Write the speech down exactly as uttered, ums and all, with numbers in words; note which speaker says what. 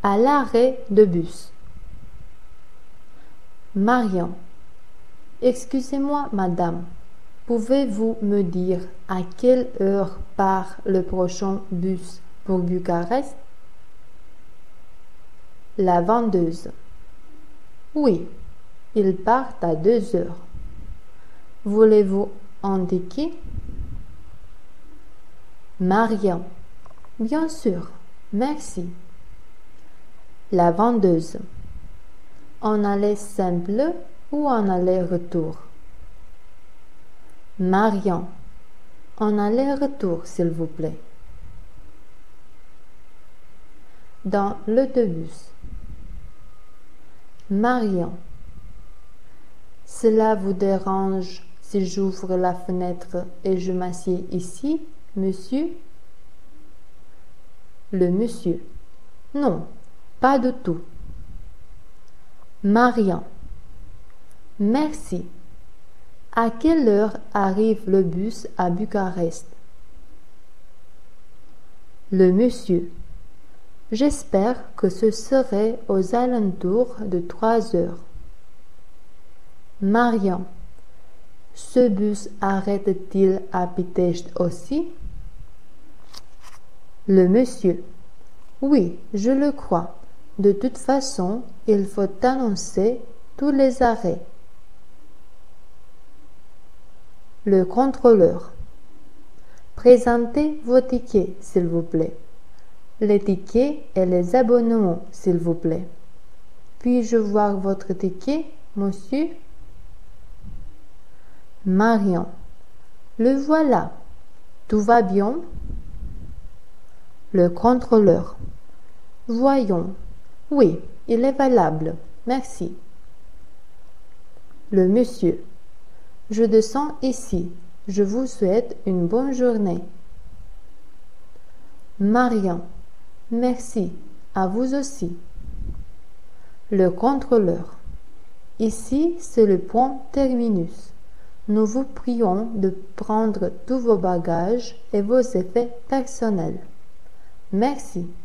Speaker 1: À l'arrêt de bus. Marion. Excusez-moi, madame. Pouvez-vous me dire à quelle heure part le prochain bus pour Bucarest? La vendeuse. Oui, il part à deux heures. Voulez-vous un ticket? Marion. Bien sûr, merci. La vendeuse. En aller simple ou en aller-retour? Marion. En aller-retour, s'il vous plaît. Dans l'autobus. Marion. Cela vous dérange si j'ouvre la fenêtre et je m'assieds ici, monsieur? Le monsieur. Non, pas du tout. Marion. Merci. À quelle heure arrive le bus à Bucarest? Le monsieur. J'espère que ce serait aux alentours de trois heures. Marion. Ce bus arrête-t-il à Pitești aussi? Le monsieur. Oui, je le crois. De toute façon, il faut annoncer tous les arrêts. Le contrôleur. Présentez vos tickets, s'il vous plaît. Les tickets et les abonnements, s'il vous plaît. Puis-je voir votre ticket, monsieur? Marion. Le voilà. Tout va bien? Le contrôleur. Voyons. Oui, il est valable. Merci. Le monsieur. Je descends ici. Je vous souhaite une bonne journée. Marion. Merci. À vous aussi. Le contrôleur. Ici, c'est le point terminus. Nous vous prions de prendre tous vos bagages et vos effets personnels. Merci.